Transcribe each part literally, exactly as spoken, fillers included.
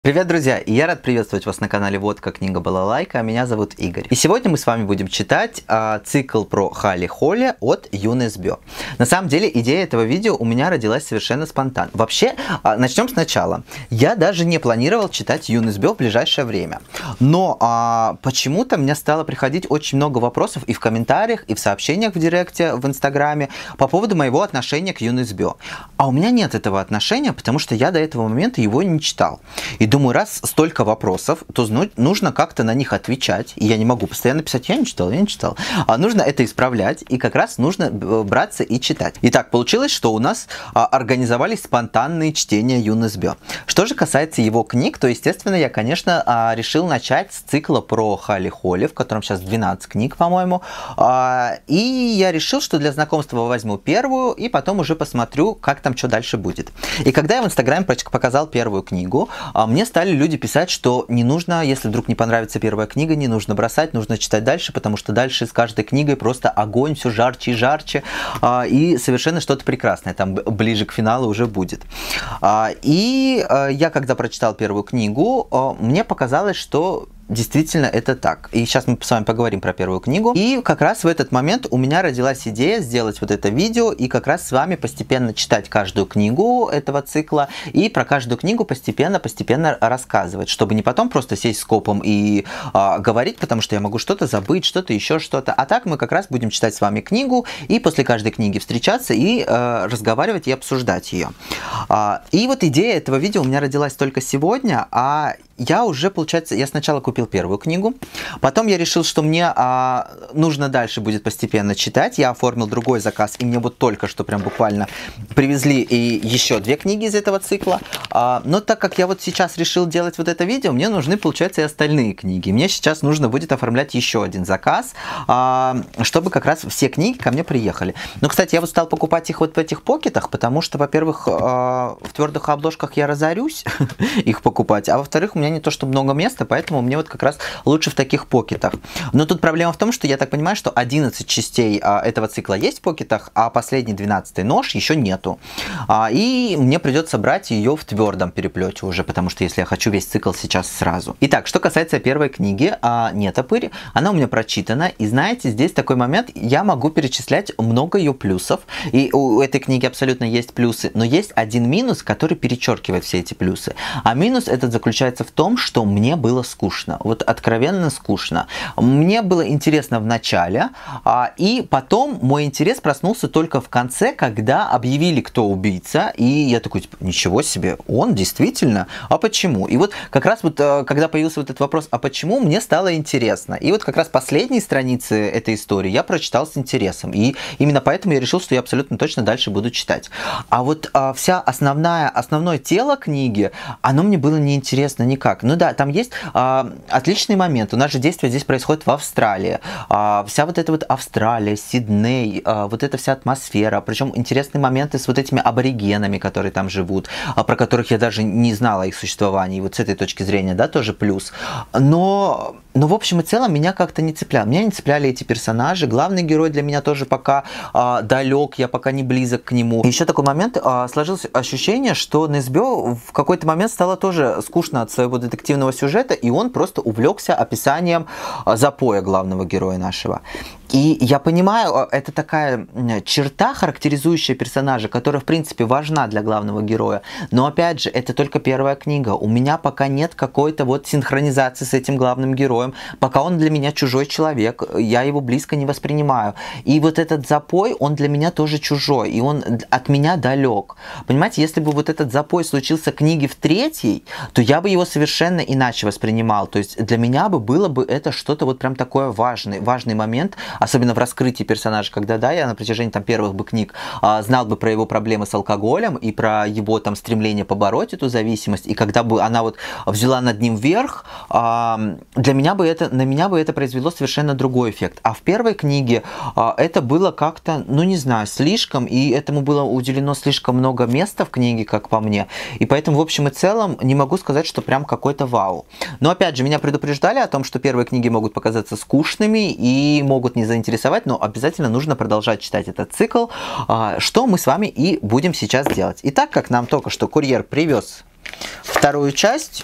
Привет, друзья! И я рад приветствовать вас на канале Вот как книга Балалайка, а меня зовут Игорь. И сегодня мы с вами будем читать а, цикл про Хали Холли от Юн Эсбё. На самом деле, идея этого видео у меня родилась совершенно спонтанно. Вообще, а, начнем сначала. Я даже не планировал читать Юн Эсбё в ближайшее время. Но а, почему-то мне стало приходить очень много вопросов и в комментариях, и в сообщениях в директе, в инстаграме по поводу моего отношения к Юн Эсбё. А у меня нет этого отношения, потому что я до этого момента его не читал. И думаю, раз столько вопросов, то нужно как-то на них отвечать. И я не могу постоянно писать, я не читал, я не читал. А нужно это исправлять, и как раз нужно браться и читать. Итак, получилось, что у нас а, организовались спонтанные чтения Юн Эсбё. Что же касается его книг, то, естественно, я, конечно, а, решил начать с цикла про Хали Холли, в котором сейчас двенадцать книг, по-моему. А, и я решил, что для знакомства возьму первую, и потом уже посмотрю, как там что дальше будет. И когда я в инстаграме показал первую книгу, а, мне стали люди писать, что не нужно, если вдруг не понравится первая книга, не нужно бросать, нужно читать дальше, потому что дальше с каждой книгой просто огонь, все жарче и жарче, а, и совершенно что-то прекрасное там ближе к финалу уже будет. А, и а, я, когда прочитал первую книгу, а, мне показалось, что действительно это так. И сейчас мы с вами поговорим про первую книгу. И как раз в этот момент у меня родилась идея сделать вот это видео и как раз с вами постепенно читать каждую книгу этого цикла и про каждую книгу постепенно-постепенно рассказывать, чтобы не потом просто сесть скопом и а, говорить, потому что я могу что-то забыть, что-то еще что-то. А так мы как раз будем читать с вами книгу и после каждой книги встречаться и а, разговаривать и обсуждать ее. А, и вот идея этого видео у меня родилась только сегодня, а я уже, получается, я сначала купил первую книгу, потом я решил, что мне а, нужно дальше будет постепенно читать, я оформил другой заказ, и мне вот только что прям буквально привезли и еще две книги из этого цикла, а, но так как я вот сейчас решил делать вот это видео, мне нужны, получается, и остальные книги, мне сейчас нужно будет оформлять еще один заказ, а, чтобы как раз все книги ко мне приехали. Но, кстати, я вот стал покупать их вот в этих покетах, потому что, во-первых, а, в твердых обложках я разорюсь их покупать, а во-вторых, у меня не то, что много места, поэтому мне вот как раз лучше в таких покетах. Но тут проблема в том, что я так понимаю, что одиннадцать частей а, этого цикла есть в покетах, а последний двенадцатый нож еще нету. А, и мне придется брать ее в твердом переплете уже, потому что если я хочу весь цикл сейчас сразу. Итак, что касается первой книги, а, «Нетопырь», она у меня прочитана, и знаете, здесь такой момент, я могу перечислять много ее плюсов, и у этой книги абсолютно есть плюсы, но есть один минус, который перечеркивает все эти плюсы. А минус этот заключается в том, что мне было скучно, вот откровенно скучно. Мне было интересно в начале, а, и потом мой интерес проснулся только в конце, когда объявили, кто убийца, и я такой, типа, ничего себе, он действительно, а почему? И вот как раз вот, когда появился вот этот вопрос, а почему, мне стало интересно. И вот как раз последние страницы этой истории я прочитал с интересом, и именно поэтому я решил, что я абсолютно точно дальше буду читать. А вот а, вся основная, основное тело книги, оно мне было неинтересно никак. Ну да, там есть а, отличный момент. У нас же действие здесь происходит в Австралии. А, вся вот эта вот Австралия, Сидней, а, вот эта вся атмосфера. Причем интересные моменты с вот этими аборигенами, которые там живут, а, про которых я даже не знала о их существовании. И вот с этой точки зрения, да, тоже плюс. Но, но в общем и целом меня как-то не цеплял. Меня не цепляли эти персонажи. Главный герой для меня тоже пока а, далек, я пока не близок к нему. И еще такой момент, а, сложилось ощущение, что Эсбё в какой-то момент стало тоже скучно от своего детективного сюжета, и он просто увлекся описанием запоя главного героя нашего. И я понимаю, это такая черта, характеризующая персонажа, которая, в принципе, важна для главного героя. Но, опять же, это только первая книга. У меня пока нет какой-то вот синхронизации с этим главным героем. Пока он для меня чужой человек, я его близко не воспринимаю. И вот этот запой, он для меня тоже чужой, и он от меня далек. Понимаете, если бы вот этот запой случился книги в третьей, то я бы его совершенно иначе воспринимал. То есть для меня бы было бы это что-то вот прям такое важный, важный момент, особенно в раскрытии персонажа, когда, да, я на протяжении там первых бы книг а, знал бы про его проблемы с алкоголем и про его там стремление побороть эту зависимость, и когда бы она вот взяла над ним верх, а, для меня бы это, на меня бы это произвело совершенно другой эффект. А в первой книге а, это было как-то, ну не знаю, слишком, и этому было уделено слишком много места в книге, как по мне, и поэтому в общем и целом не могу сказать, что прям какой-то вау. Но опять же, меня предупреждали о том, что первые книги могут показаться скучными и могут не заинтересовать, но обязательно нужно продолжать читать этот цикл, что мы с вами и будем сейчас делать. Итак, как нам только что курьер привез вторую часть,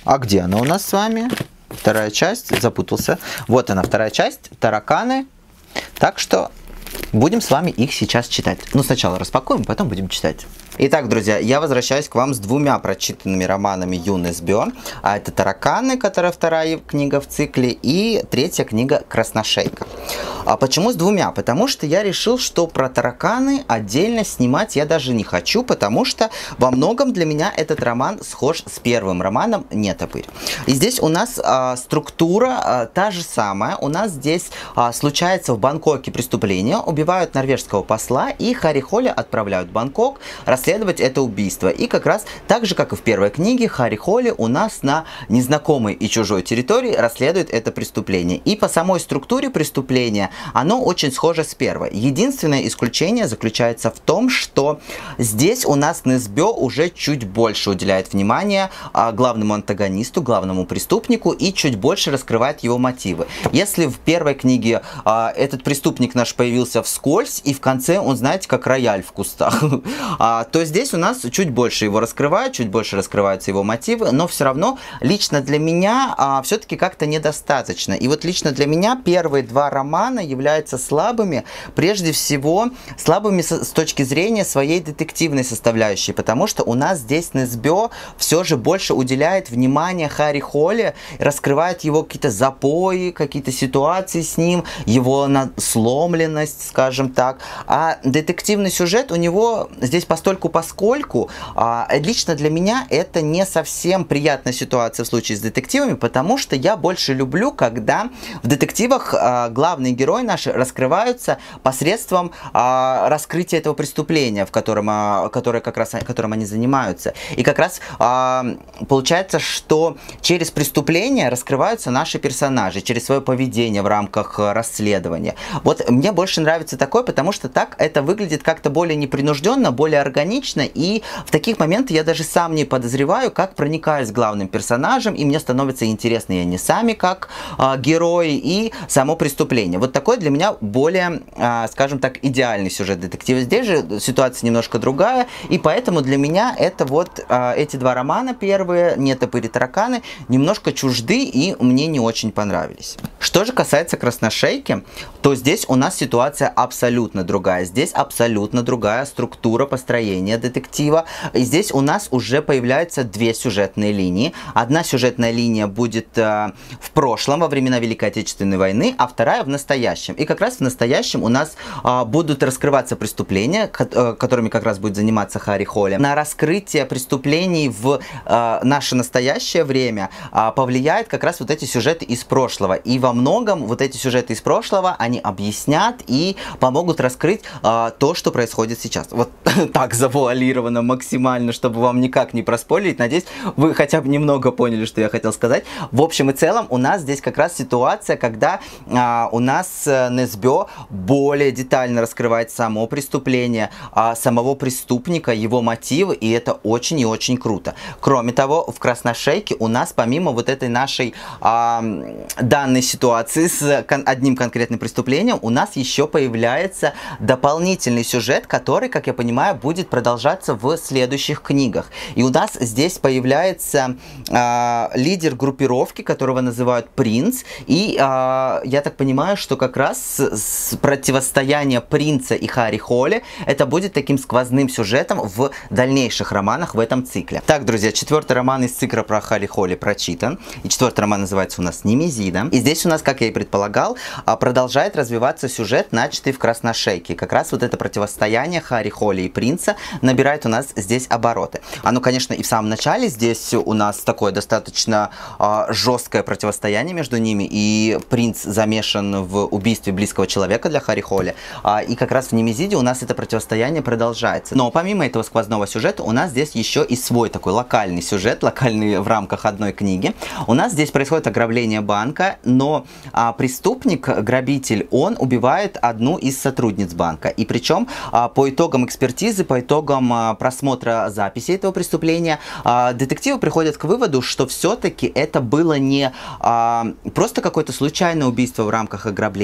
А где она у нас с вами? Вторая часть, запутался. Вот она, вторая часть, тараканы. Так что будем с вами их сейчас читать. Ну, сначала распакуем, потом будем читать. Итак, друзья, я возвращаюсь к вам с двумя прочитанными романами Юн Эсбё. А это «Тараканы», которая вторая книга в цикле, и третья книга «Красношейка». А почему с двумя? Потому что я решил, что про тараканы отдельно снимать я даже не хочу, потому что во многом для меня этот роман схож с первым романом «Нетопырь». И здесь у нас а, структура а, та же самая. У нас здесь а, случается в Бангкоке преступление, убивают норвежского посла, и Харри Холли отправляют в Бангкок расследовать это убийство. И как раз так же, как и в первой книге, Харри Холли у нас на незнакомой и чужой территории расследует это преступление. И по самой структуре преступления оно очень схоже с первой. Единственное исключение заключается в том, что здесь у нас Несбё уже чуть больше уделяет внимания а, главному антагонисту, главному преступнику, и чуть больше раскрывает его мотивы. Если в первой книге а, этот преступник наш появился вскользь, и в конце он, знаете, как рояль в кустах, а, то здесь у нас чуть больше его раскрывают, чуть больше раскрываются его мотивы, но все равно лично для меня а, все-таки как-то недостаточно. И вот лично для меня первые два романа являются слабыми, прежде всего слабыми с, с точки зрения своей детективной составляющей, потому что у нас здесь Несбё все же больше уделяет внимание Харри Холли, раскрывает его какие-то запои, какие-то ситуации с ним, его сломленность, скажем так. А детективный сюжет у него здесь постольку-поскольку, а, лично для меня это не совсем приятная ситуация в случае с детективами, потому что я больше люблю, когда в детективах а, главные герои наши раскрываются посредством а, раскрытия этого преступления, в котором, а, которое как раз, которым они занимаются. И как раз а, получается, что через преступление раскрываются наши персонажи, через свое поведение в рамках расследования. Вот мне больше нравится такое, потому что так это выглядит как-то более непринужденно, более органично, и в таких моментах я даже сам не подозреваю, как проникаюсь главным персонажем, и мне становится интересно и они сами как а, герои, и само преступление. Вот такой для меня более, а, скажем так, идеальный сюжет детектива. Здесь же ситуация немножко другая, и поэтому для меня это вот а, эти два романа первые, «Нетопырь» и «Тараканы», немножко чужды и мне не очень понравились. Что же касается «Красношейки», то здесь у нас ситуация абсолютно другая. Здесь абсолютно другая структура построения детектива. И здесь у нас уже появляются две сюжетные линии. Одна сюжетная линия будет э, в прошлом, во времена Великой Отечественной войны, а вторая в настоящем. И как раз в настоящем у нас э, будут раскрываться преступления, ко э, которыми как раз будет заниматься Харри Холли. На раскрытие преступлений в э, наше настоящее время э, повлияет как раз вот эти сюжеты из прошлого. И во многом вот эти сюжеты из прошлого, они объяснят и помогут раскрыть э, то, что происходит сейчас. Вот так завуалировано максимально, чтобы вам никак не проспойлерить. Надеюсь, вы хотя бы немного поняли, что я хотел сказать. В общем и целом, у нас здесь как раз ситуация, когда а, у нас Несбё более детально раскрывает само преступление, а, самого преступника, его мотивы, и это очень и очень круто. Кроме того, в «Красношейке» у нас, помимо вот этой нашей а, данной ситуации с кон одним конкретным преступлением, у нас еще появляется дополнительный сюжет, который, как я понимаю, будет продолжаться в следующих книгах. И у нас здесь появляется э, лидер группировки, которого называют Принц. И э, я так понимаю, что как раз с, с противостояние Принца и Харри Холли это будет таким сквозным сюжетом в дальнейших романах в этом цикле. Так, друзья, четвертый роман из цикла про Харри Холли прочитан. И четвертый роман называется у нас «Немезида». И здесь у нас, как я и предполагал, продолжает развиваться сюжет, начатый в «Красношейке». Как раз вот это противостояние Харри Холли и Принца набирает у нас здесь обороты. Оно, конечно, и в самом начале здесь у нас такое достаточно э, жесткое противостояние между ними, и Принц замешан в убийстве близкого человека для Харри Холли, э, и как раз в «Немезиде» у нас это противостояние продолжается. Но помимо этого сквозного сюжета, у нас здесь еще и свой такой локальный сюжет, локальный в рамках одной книги. У нас здесь происходит ограбление банка, но э, преступник, грабитель, он убивает одну из сотрудниц банка. И причем э, по итогам экспертизы, по итогам э, просмотра записи этого преступления, э, детективы приходят к выводу, что все-таки это было не э, просто какое-то случайное убийство в рамках ограбления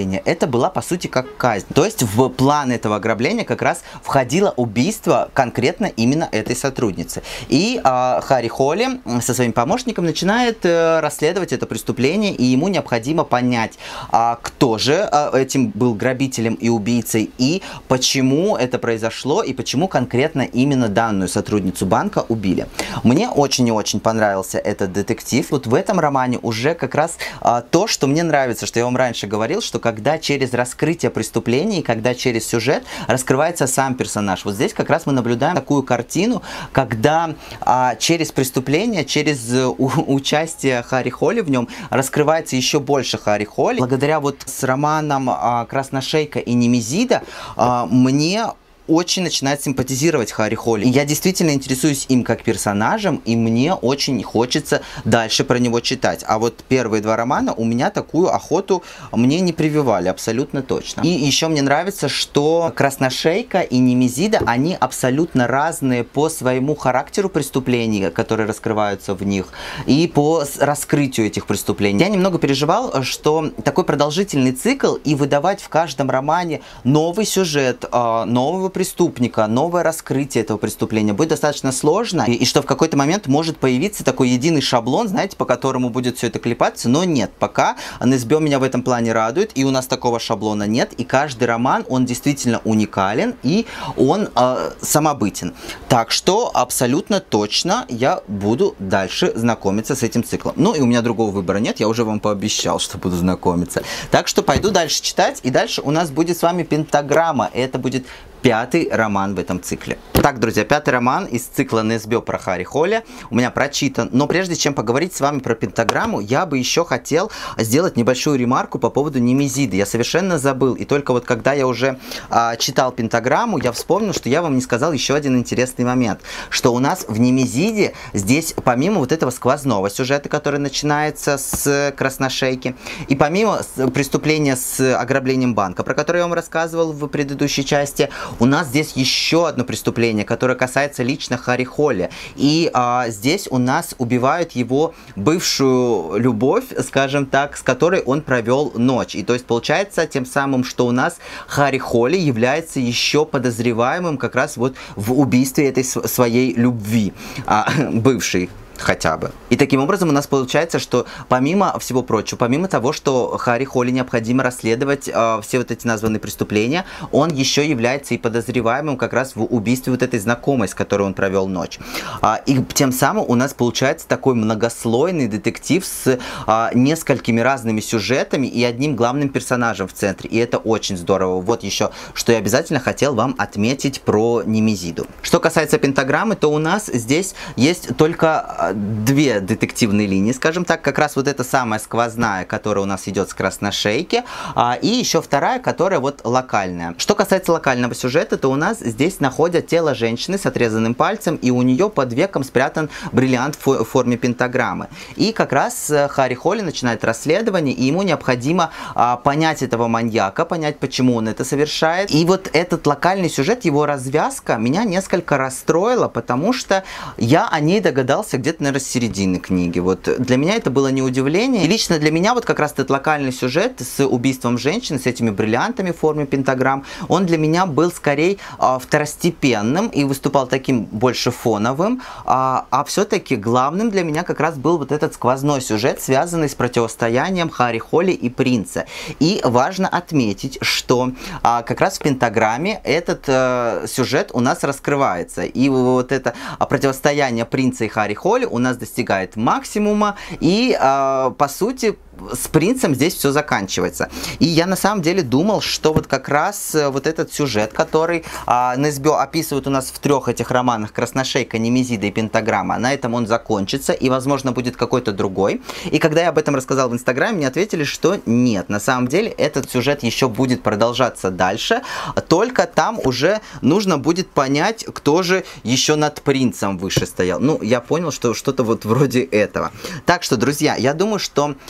ограбления, это была по сути как казнь. То есть в план этого ограбления как раз входило убийство конкретно именно этой сотрудницы. И э, Харри Холли со своим помощником начинает э, расследовать это преступление, и ему необходимо понять, э, кто же э, этим был грабителем и убийцей, и почему это произошло, и почему конкретно именно данную сотрудницу банка убили. Мне очень и очень понравился этот детектив. Вот в этом романе уже как раз э, то, что мне нравится, что я вам раньше говорил, что когда через раскрытие преступлений, когда через сюжет раскрывается сам персонаж. Вот здесь как раз мы наблюдаем такую картину, когда а, через преступление, через у, участие Харри Холли в нем раскрывается еще больше Харри Холли. Благодаря вот с романом а, «Красношейка» и «Немезида» а, мне очень начинает симпатизировать Харри Холли. И я действительно интересуюсь им как персонажем, и мне очень хочется дальше про него читать. А вот первые два романа у меня такую охоту мне не прививали, абсолютно точно. И еще мне нравится, что «Красношейка» и «Немезида», они абсолютно разные по своему характеру преступлений, которые раскрываются в них, и по раскрытию этих преступлений. Я немного переживал, что такой продолжительный цикл, и выдавать в каждом романе новый сюжет, нового преступника, новое раскрытие этого преступления будет достаточно сложно, и, и что в какой-то момент может появиться такой единый шаблон, знаете, по которому будет все это клепаться, но нет, пока эн эс би о меня в этом плане радует, и у нас такого шаблона нет, и каждый роман, он действительно уникален, и он э, самобытен. Так что абсолютно точно я буду дальше знакомиться с этим циклом. Ну и у меня другого выбора нет, я уже вам пообещал, что буду знакомиться. Так что пойду дальше читать, и дальше у нас будет с вами «Пентаграмма», это будет пятый роман в этом цикле. Так, друзья, пятый роман из цикла эн эс би о про Харри Холли у меня прочитан. Но прежде чем поговорить с вами про «Пентаграмму», я бы еще хотел сделать небольшую ремарку по поводу «Немезиды». Я совершенно забыл. И только вот когда я уже а, читал «Пентаграмму», я вспомнил, что я вам не сказал еще один интересный момент. Что у нас в «Немезиде» здесь, помимо вот этого сквозного сюжета, который начинается с «Красношейки», и помимо преступления с ограблением банка, про которое я вам рассказывал в предыдущей части, у нас здесь еще одно преступление, которое касается лично Харри Холли. И а, здесь у нас убивают его бывшую любовь, скажем так, с которой он провел ночь. И то есть получается тем самым, что у нас Харри Холли является еще подозреваемым как раз вот в убийстве этой своей любви, а, бывшей. Хотя бы. И таким образом у нас получается, что помимо всего прочего, помимо того, что Харри Холли необходимо расследовать э, все вот эти названные преступления, он еще является и подозреваемым как раз в убийстве вот этой знакомой, с которой он провел ночь. А, и тем самым у нас получается такой многослойный детектив с а, несколькими разными сюжетами и одним главным персонажем в центре. И это очень здорово. Вот еще, что я обязательно хотел вам отметить про «Немезиду». Что касается «Пентаграммы», то у нас здесь есть только две детективные линии, скажем так, как раз вот эта самая сквозная, которая у нас идет с «Красношейки», а, и еще вторая, которая вот локальная. Что касается локального сюжета, то у нас здесь находят тело женщины с отрезанным пальцем, и у нее под веком спрятан бриллиант в форме пентаграммы. И как раз Харри Холли начинает расследование, и ему необходимо а, понять этого маньяка, понять, почему он это совершает. И вот этот локальный сюжет, его развязка меня несколько расстроила, потому что я о ней догадался где-то, наверное, с середины книги. Вот для меня это было не удивление. И лично для меня вот как раз этот локальный сюжет с убийством женщины, с этими бриллиантами в форме пентаграмм, он для меня был скорее а, второстепенным и выступал таким больше фоновым, а, а все-таки главным для меня как раз был вот этот сквозной сюжет, связанный с противостоянием Харри Холли и принца. И важно отметить, что а, как раз в «Пентаграмме» этот а, сюжет у нас раскрывается. И вот это а, противостояние принца и Харри Холли у нас достигает максимума, и э, по сути с принцем здесь все заканчивается. И я на самом деле думал, что вот как раз вот этот сюжет, который а, эн эс би о описывает у нас в трех этих романах «Красношейка», «Немезида» и «Пентаграмма», на этом он закончится, и, возможно, будет какой-то другой. И когда я об этом рассказал в Инстаграме, мне ответили, что нет, на самом деле этот сюжет еще будет продолжаться дальше, только там уже нужно будет понять, кто же еще над принцем выше стоял. Ну, я понял, что что-то вот вроде этого. Так что, друзья, я думаю, что а,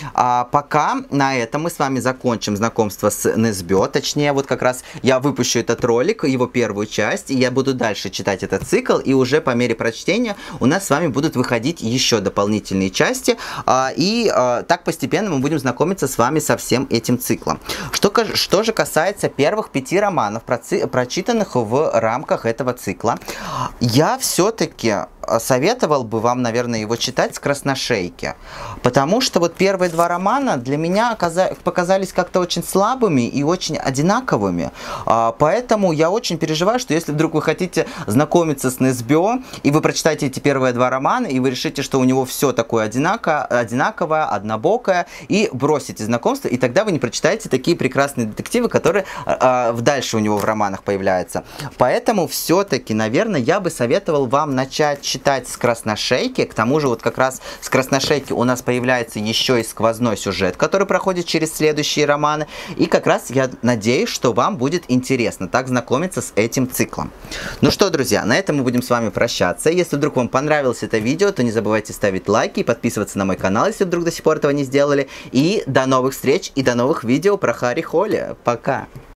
А пока на этом мы с вами закончим знакомство с Несбё. Точнее, вот как раз я выпущу этот ролик, его первую часть, и я буду дальше читать этот цикл, и уже по мере прочтения у нас с вами будут выходить еще дополнительные части, и так постепенно мы будем знакомиться с вами со всем этим циклом. Что, что же касается первых пяти романов, прочитанных в рамках этого цикла, я все-таки советовал бы вам, наверное, его читать с красношейки, потому что вот первые два романа для меня показались как-то очень слабыми и очень одинаковыми, поэтому я очень переживаю, что если вдруг вы хотите знакомиться с Несбё, и вы прочитаете эти первые два романа, и вы решите, что у него все такое одинаково, одинаковое, однобокое, и бросите знакомство, и тогда вы не прочитаете такие прекрасные детективы, которые э, дальше у него в романах появляются. Поэтому все-таки, наверное, я бы советовал вам начать читать с красношейки. К тому же вот как раз с красношейки у нас появляется еще и сквозной сюжет, который проходит через следующие романы. И как раз я надеюсь, что вам будет интересно так знакомиться с этим циклом. Ну что, друзья, на этом мы будем с вами прощаться. Если вдруг вам понравилось это видео, то не забывайте ставить лайки и подписываться на мой канал, если вдруг до сих пор этого не сделали. И до новых встреч и до новых видео про Харри Холли. Пока!